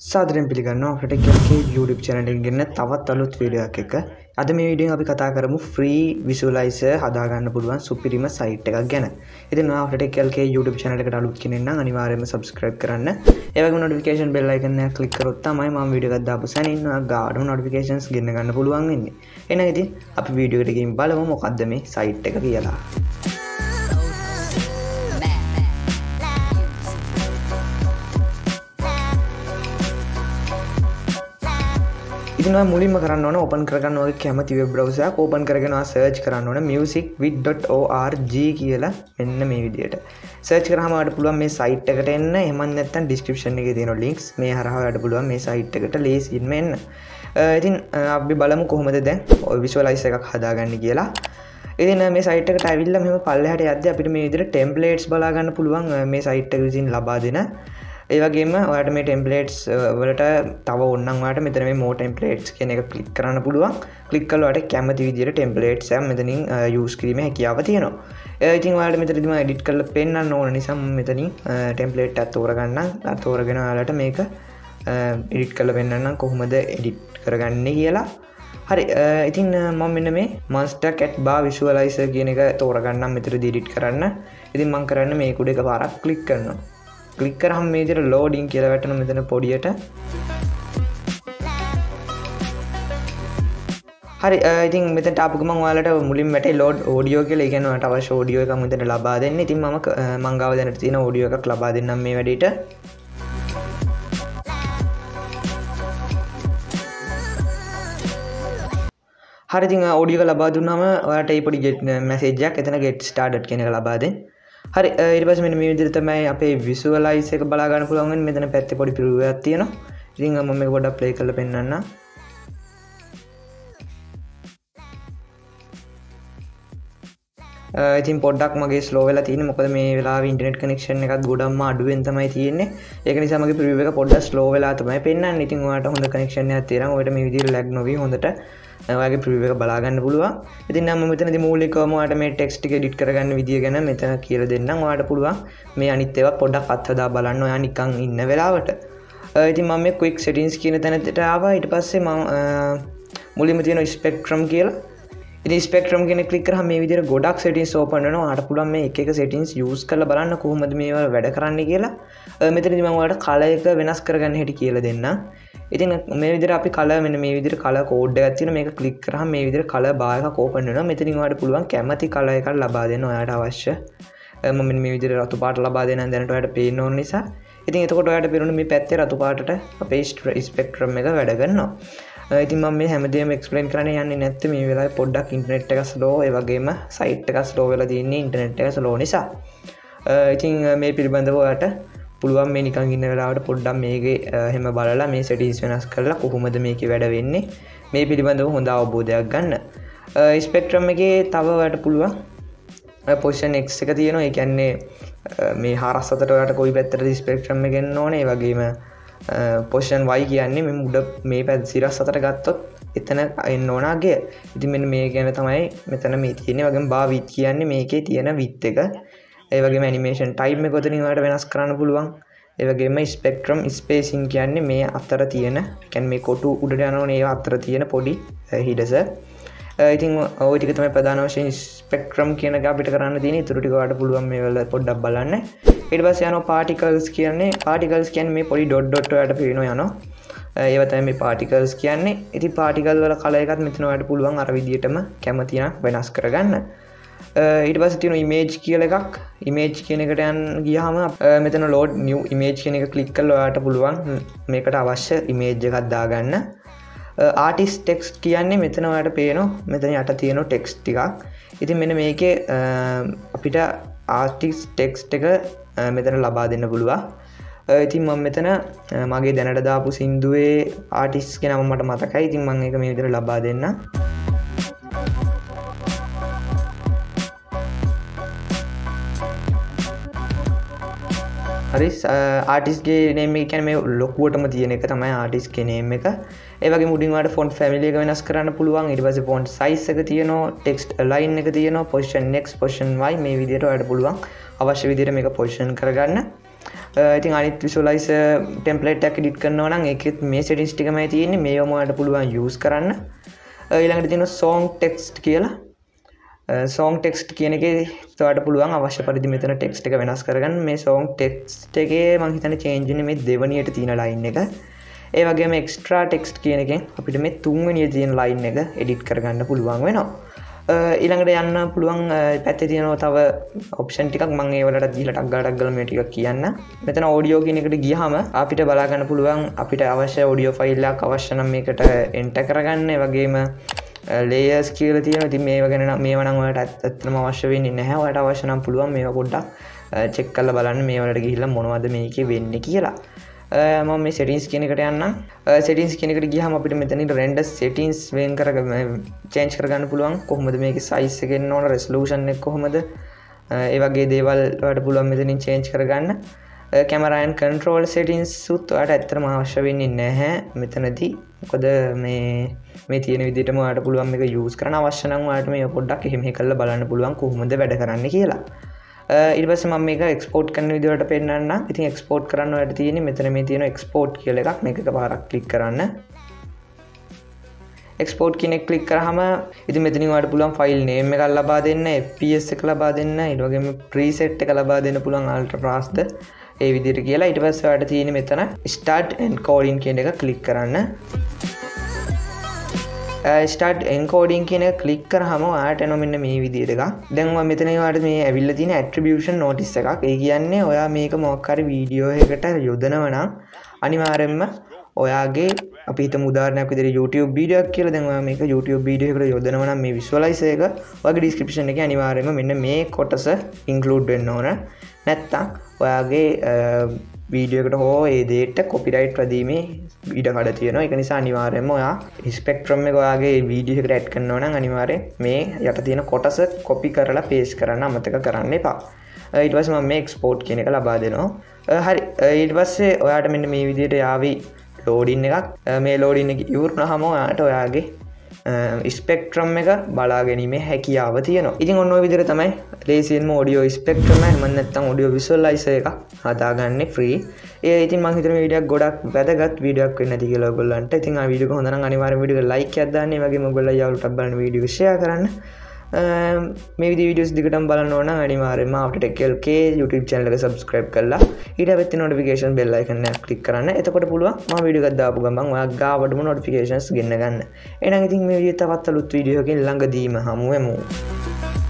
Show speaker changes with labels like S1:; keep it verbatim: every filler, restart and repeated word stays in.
S1: සාදරයෙන් පිළිගන්නවා අපිට කෙල්කේ YouTube channel එකෙන් ගෙන තවත් අලුත් වීඩියෝ එකක්. අද මේ වීඩියෝෙන් අපි කතා කරමු free visualizer හදා ගන්න පුළුවන් සුපිරිම site එකක් ගැන. ඉතින් ඔයා අපිට කෙල්කේ YouTube channel එකට අලුත් කෙනෙක් නම් අනිවාර්යයෙන්ම subscribe කරන්න. ඒ වගේම notification bell icon එක click කරොත් තමයි මම වීඩියෝ එකක් දාපු සැනින් ඔයා ගාඩම notifications ගෙන්න ගන්න පුළුවන් වෙන්නේ. එහෙනම් ඉතින් අපි වීඩියෝ එකට ගිහින් බලමු මොකද්ද මේ site එක කියලා. ඉතින් ඔයා මුලින්ම කරන්න ඕන ඕපන් කරගන්න ඔය කැමති වෙබ් බ්‍රවුසර් එකක් ඕපන් කරගෙන ඔයා සර්ච් කරන්න ඕන music with dot org කියලා මෙන්න මේ විදියට. සර්ච් කරාම ඔයාලට පුළුවන් මේ site එකට එන්න. එහෙම නැත්නම් description එකේ තියෙන links මේ හරහා ඔයාලට පුළුවන් මේ site එකට ලේසියෙන්ම එන්න. ඉතින් අපි බලමු කොහොමද දැන් ඔය visualizer එකක් හදාගන්නේ කියලා. ඉතින් මේ site එකට ඇවිල්ලා මෙහෙම පල්ලෙහාට යද්දී අපිට මේ විදිහට templates බලා ගන්න පුළුවන් මේ site එක විසින් ලබා දෙන. ඒ වගේම ඔයාලට මේ templates වලට තව ඕනනම් ඔයාලට මෙතන මේ more templates කියන එක click කරන්න පුළුවන්. click කළා ඔයාලට කැමති විදිහට templates එක මෙතනින් use කිරීමේ හැකියාව තියෙනවා. ඒ ඉතින් ඔයාලට මෙතනදී මම edit කරලා පෙන්නන්න ඕන නිසා මම මෙතනින් template එකක් තෝරගන්නම්. තෝරගෙන ඔයාලට මේක edit කරලා පෙන්නන්නම් කොහොමද edit කරගන්නේ කියලා. හරි ඉතින් මම මෙන්න මේ monster cat bar visualizer කියන එක තෝරගන්නම් මෙතනදී edit කරන්න. ඉතින් මම කරන්නේ මේක උඩ එකපාරක් click කරනවා. ක්ලික් කරාම මේ විදිහට loading කියලා වැටෙනවා මෙතන පොඩියට. හරි ඉතින් මෙතනට ආපු ගමන් ඔයාලට මුලින්ම වැටේ load audio කියලා. ඒ කියන්නේ ඔයාලට අවශ්‍ය audio එකක් මෙතන ලබා දෙන්න. ඉතින් මම මං ගාව දැනට තියෙන audio එකක් ලබා දෙන්නම් මේ වැඩේට. හරි ඉතින් audio එක ලබා දුන්නාම ඔයාලට මේ පොඩි message එකක් එතන get started කියන එක ලබා දෙන්න. හරි ඊට පස්සේ මෙන්න මේ විදිහට තමයි අපේ visualize එක බලා ගන්න පුළුවන් වෙන්නේ. මෙතන පැත්තේ පොඩි preview එකක් තියෙනවා. ඉතින් මම මේක පොඩ්ඩක් play කරලා පෙන්නන්නම්. ඉතින් පොඩ්ඩක් මගේ slow වෙලා තියෙන්නේ මොකද මේ වෙලාවේ internet connection එකත් ගොඩක්ම අඩුවෙන් තමයි තියෙන්නේ. ඒක නිසා මගේ preview එක පොඩ්ඩක් slow වෙලා තමයි පෙන්නන්නේ. ඉතින් ඔයාලට හොඳ connection එකක් තියෙනවා. ඔයාලට මේ විදිහට lag නොවි හොඳට ඔයාගේ preview එක බලා ගන්න පුළුවන්. ඉතින් නම් මම මෙතනදී මූලිකවම ඔයාලට මේ text එක edit කරගන්න විදිය ගැන මෙතන කියලා දෙන්නම්. ඔයාලට පුළුවන් මේ අනිත් ඒවා පොඩ්ඩක් අත්හදා බලන්න ඔයා නිකන් ඉන්න වෙලාවට. ඉතින් මම මේ quick settings කියන තැනට ආවා. ඊට පස්සේ මම මුලින්ම තියෙන spectrum කියලා. ඉතින් spectrum කියන click කරාම මේ විදිහට ගොඩක් settings open වෙනවා. ඔයාලට පුළුවන් මේ එක එක settings use කරලා බලන්න කොහොමද මේවා වැඩ කරන්නේ කියලා. මෙතනදී මම ඔයාලට color එක වෙනස් කරගන්න හැටි කියලා දෙන්නම්. ඉතින් මේ විදිහට අපි color මෙන්න මේ විදිහට color code එකක් තියෙනවා. මේක click කරාම මේ විදිහට color bar එකක් open වෙනවා. මෙතනින් ඔයාලට පුළුවන් කැමති color එකක් ලබා දෙන්න ඔයාලට අවශ්‍ය. මම මෙන්න මේ විදිහට රතු පාට ලබා දෙන්නම් දැනට ඔයාලට පේන්න ඕන නිසා. ඉතින් එතකොට ඔයාලට පේන්නේ මේ පැත්තේ රතු පාටට අපේ spectrum එක වැඩ කරනවා. ඉතින් මම මේ හැමදේම explain කරන්න යන්නේ නැත්නම් මේ වෙලාවේ පොඩ්ඩක් internet එක slow ඒ වගේම site එක slow වෙලා තියෙන්නේ internet එක slow නිසා. ඉතින් මේ පිළිබඳව ඔයාලට පුළුවන් මේ නිකන් ඉන්න වෙලාවට පොඩ්ඩක් මේකේ එහෙම බලලා මේ settings වෙනස් කරලා කොහොමද මේකේ වැඩ වෙන්නේ මේ පිළිබඳව හොඳ අවබෝධයක් ගන්න. spectrum එකේ තව ඔයාලට පුළුවන් position x එක තියෙනවා. ඒ කියන්නේ මේ හරස් අතට ඔයාලට කොයි පැත්තටද spectrum එක එන්න ඕනේ. ඒ වගේම position y කියන්නේ මේ උඩ මේ පැත්ත සිරස් අතට ගත්තොත් එතන එන්න ඕන අගය. ඉතින් මෙන්න මේ ගැන තමයි මෙතන මේ තියෙන්නේ. වගේම bar width කියන්නේ මේකේ තියෙන width එක. ඒ වගේම animation type එක උතනින් ඔයාලට වෙනස් කරන්න පුළුවන්. ඒ වගේම spectrum spacing කියන්නේ මේ අතර තියෙන කියන්නේ මේ කොටු උඩට යනවනේ ඒ අතර තියෙන පොඩි හිඩස. ඉතින් ওই ටික තමයි ප්‍රධාන වශයෙන් spectrum කියන එක අපිට කරන්න තියෙන්නේ. ඊටු ටික ඔයාලට පුළුවන් මේ වල පොඩ්ඩක් බලන්න. ඊට පස්සේ යනවා particles කියන්නේ particles කියන්නේ මේ පොඩි dot dot වලට පේනවා යනවා. ඒවා තමයි මේ particles කියන්නේ. ඉතින් particle වල color එකත් මෙතන ඔයාලට පුළුවන් අර විදිහටම කැමති නම් වෙනස් කරගන්න. ඊට පස්සේ තියෙනවා image කියලා එකක්. image කියන එකට යන ගියාම මෙතන load new image කියන එක click කරලා ඔයාලට පුළුවන් මේකට අවශ්‍ය image එකක් දාගන්න. artist text කියන්නේ මෙතන ඔයාලට පේනවා මෙතන යට තියෙන text ටිකක්. ඉතින් මෙන්න මේකේ අපිට artist text එක මෙතන ලබා දෙන්න පුළුවන්. ඉතින් මම මෙතන මගේ දැනට දාපු සින්දුවේ artist ගේ නම මට මතකයි. ඉතින් මම ඒක මේ විදිහට ලබා දෙන්නම්. හරි ආටිස්ට් ගේ name එක කියන්නේ මේ ලොකුවටම තියෙන එක තමයි ආටිස්ට් ගේ name එක. ඒ වගේම උඩින් ඔයාලට font family එක වෙනස් කරන්න පුළුවන්. ඊට පස්සේ font size එක තියෙනවා, text align එක තියෙනවා, position x, position y මේ විදිහට ඔයාලට පුළුවන් අවශ්‍ය විදිහට මේක position කරගන්න. ඉතින් අනිත් visualizer template එකක් edit කරනවා නම් ඒකෙත් මේ settings ටිකමයි තියෙන්නේ. මේවම ඔයාලට පුළුවන් use කරන්න. ඊළඟට තියෙනවා song text කියලා. song text කියන එකේ ඔයාලට පුළුවන් අවශ්‍ය පරිදි මෙතන text එක වෙනස් කරගන්න. මේ song text එකේ මම හිතන්නේ change වෙන්නේ මේ දෙවෙනියට තියෙන line එක. ඒ වගේම extra text කියන එකෙන් අපිට මේ තුන්වෙනියේ තියෙන line එක edit කරගන්න පුළුවන් වෙනවා. ඊළඟට යන්න පුළුවන් පැත්තේ තියෙනවා තව option ටිකක් මම ඒ වලට ගිහලා ටක් ගාලා ටක් ගාලා මේ ටිකක් කියන්න. මෙතන audio කියන එකට ගියාම අපිට බලා ගන්න පුළුවන් අපිට අවශ්‍ය audio file එකක් අවශ්‍ය නම් මේකට enter කරගන්න. ඒ වගේම layers කියලා තියෙනවා. ඉතින් මේව ගැන නම් මේව නම් ඔයාලට ඇත්තටම අවශ්‍ය වෙන්නේ නැහැ. ඔයාලට අවශ්‍ය නම් පුළුවන් මේව පොඩ්ඩක් check කරලා බලන්න මේ වලට ගිහිල්ලා මොනවද මේකේ වෙන්නේ කියලා. මම මේ settings කියන එකට යන්නම්. settings කියන එකට ගියාම අපිට මෙතනින් render settings වෙන් කරගෙන change කරගන්න පුළුවන්. කොහොමද මේකේ size එක ගන්න ඕන, resolution එක කොහොමද, ඒ වගේ දේවල් ඔයාලට පුළුවන් මෙතනින් change කරගන්න. camera and control settings උත් ඔයාලට ඇත්තටම අවශ්‍ය වෙන්නේ නැහැ මෙතනදී. මොකද මේ මේ තියෙන විදිහටම ඔයාලට පුළුවන් මේක use කරන්න. අවශ්‍ය නම් ඔයාලට මේක පොඩ්ඩක් එහෙම කරලා බලන්න පුළුවන් කොහොමද වැඩ කරන්නේ කියලා. ඊට පස්සේ මම මේක export කරන විදිහට පෙන්නන්නම්. ඉතින් export කරන්න ඔයාලට තියෙන්නේ මෙතන මේ තියෙන export කියලා එකක්. මේක එකපාරක් click කරන්න. export කියන එක click කරාම ඉතින් මෙතනින් ඔයාලට පුළුවන් file name එකක් ලබා දෙන්න, F P S එක ලබා දෙන්න, ඊට වගේම preset එක ලබා දෙන්න පුළුවන් ultra fast ඒ විදිහට කියලා. ඊට පස්සේ ඔයාලට තියෙන්නේ මෙතන start encoding කියන එක click කරන්න. start encoding කියන එක click කරාම ඔයාලට එනවා මෙන්න මේ විදිහට එකක්. දැන් ඔයා මෙතන ඔයාලට මේ ඇවිල්ලා තියෙන attribution notice එකක්. ඒ කියන්නේ ඔයා මේක මොකක් හරි වීඩියෝ එකකට යොදනවා නම් අනිවාර්යයෙන්ම ඔයාගේ අපි හිතමු උදාහරණයක් විදිහට YouTube වීඩියෝ එකක් කියලා. දැන් ඔයා මේක YouTube වීඩියෝ එකකට යොදනවා නම් මේ visualizer එක ඔයාගේ description එකේ අනිවාර්යයෙන්ම මෙන්න මේ කොටස include වෙන්න ඕන. නැත්තම් ඔයාගේ වීඩියෝ එකට හෝ ඒ දේට copyright ප්‍රදීමේ ඉඩ කඩ තියෙනවා. ඒක නිසා අනිවාර්යයෙන්ම ඔයා ස්පෙක්ට්‍රම් එක ඔයාගේ වීඩියෝ එකට ඇඩ් කරනවා නම් අනිවාර්යෙන් මේ යට තියෙන කොටස copy කරලා paste කරන්න අමතක කරන්න එපා. ඊට පස්සේ මම මේ export කියන එක ලබා දෙනවා. හරි. ඊට පස්සේ ඔයාට මෙන්න මේ විදිහට යාවි loading එකක්. මේ loading එක ඉවරනහම ඔයාට ඔයාගේ ස්පෙක්ට්‍රම් එක බලා ගැනීමේ හැකියාව තියෙනවා. ඉතින් ඔන්න ඔය විදිහට තමයි ලේසියෙන්ම audio spectrum එක එහෙම නැත්නම් audio visualizer එක හදාගන්නේ free. ඒ ඉතින් මම හිතන වීඩියෝ එක ගොඩක් වැදගත් වීඩියෝ එකක් වෙන්න ඇති කියලා ඔයගොල්ලන්ට. ඉතින් ආ වීඩියෝ එක හොඳ නම් අනිවාර්යෙන් වීඩියෝ එක like එකක් දාන්න. ඒ වගේම ඔයගොල්ලෝ යාළුවන්ට බලන්න වීඩියෝ එක share කරන්න. මේ විදිහේ වීඩියෝස් දිගටම බලන්න ඕන නම් අනිවාර්යෙන්ම After Tech L K YouTube channel එක subscribe කරලා ඊට පස්සේ notification bell icon එක click කරන්න. එතකොට පුළුවන් මම වීඩියෝ එකක් දාපු ගමන් ඔයා ගාවටම notifications ගෙන්න ගන්න. එහෙනම් ඉතින් මේ විදිහේ තවත් අලුත් වීඩියෝ එකකින් ළඟදීම හමු වෙමු.